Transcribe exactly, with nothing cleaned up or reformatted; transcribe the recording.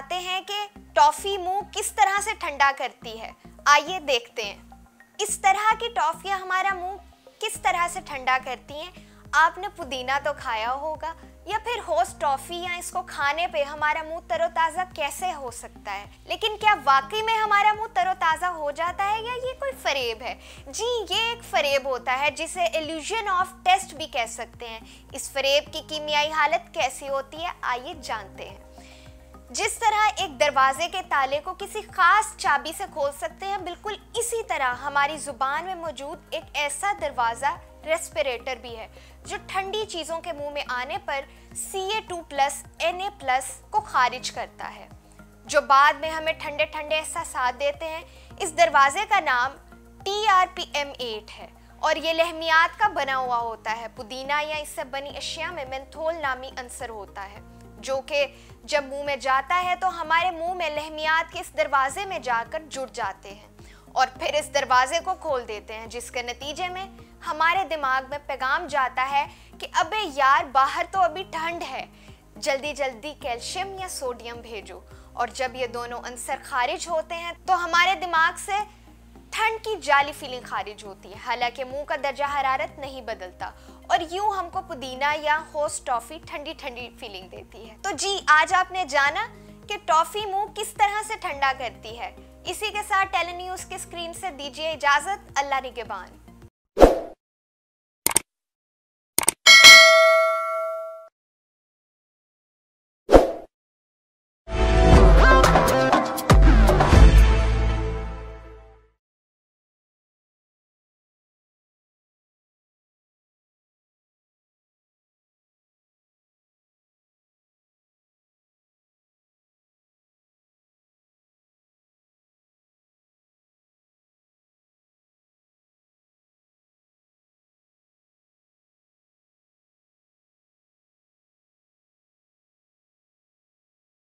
बताते हैं कि टॉफी मुंह किस तरह से ठंडा करती है। आइए देखते हैं। इस तरह की टॉफियां हमारा मुंह किस तरह से ठंडा करती हैं। आपने पुदीना तो खाया होगा, या फिर होस्ट टॉफी, या इसको खाने पे हमारा मुंह तरोताज़ा कैसे हो सकता है। लेकिन क्या वाकई में हमारा मुंह तरोताज़ा हो जाता है, या ये कोई फरेब है? जी, ये एक फरेब होता है जिसे इल्यूजन ऑफ टेस्ट भी कह सकते हैं। इस फरेब की कीमियाई हालत कैसी होती है, आइए जानते हैं। जिस तरह एक दरवाजे के ताले को किसी खास चाबी से खोल सकते हैं, बिल्कुल इसी तरह हमारी जुबान में मौजूद एक ऐसा दरवाज़ा रेस्पिरेटर भी है जो ठंडी चीज़ों के मुंह में आने पर C A two plus N A plus को खारिज करता है, जो बाद में हमें ठंडे ठंडे एहसास देते हैं। इस दरवाजे का नाम T R P M eight है और ये लहमियात का बना हुआ होता है। पुदीना या इससे बनी अशिया में मेंथोल नामी अंसर होता है, जो कि जब मुंह में जाता है तो हमारे मुंह में लहमियात के इस दरवाजे में जाकर जुड़ जाते हैं और फिर इस दरवाजे को खोल देते हैं, जिसके नतीजे में हमारे दिमाग में पैगाम जाता है कि अबे यार, बाहर तो अभी ठंड है, जल्दी जल्दी कैल्शियम या सोडियम भेजो। और जब ये दोनों अंसर खारिज होते हैं तो हमारे दिमाग से ठंड की जाली फीलिंग खारिज होती है, हालांकि मुंह का दर्जा हरारत नहीं बदलता और यूं हमको पुदीना या होस्ट टॉफी ठंडी ठंडी फीलिंग देती है। तो जी, आज आपने जाना कि टॉफी मुंह किस तरह से ठंडा करती है। इसी के साथ टेली न्यूज़ की स्क्रीन से दीजिए इजाजत। अल्लाह निगहबान।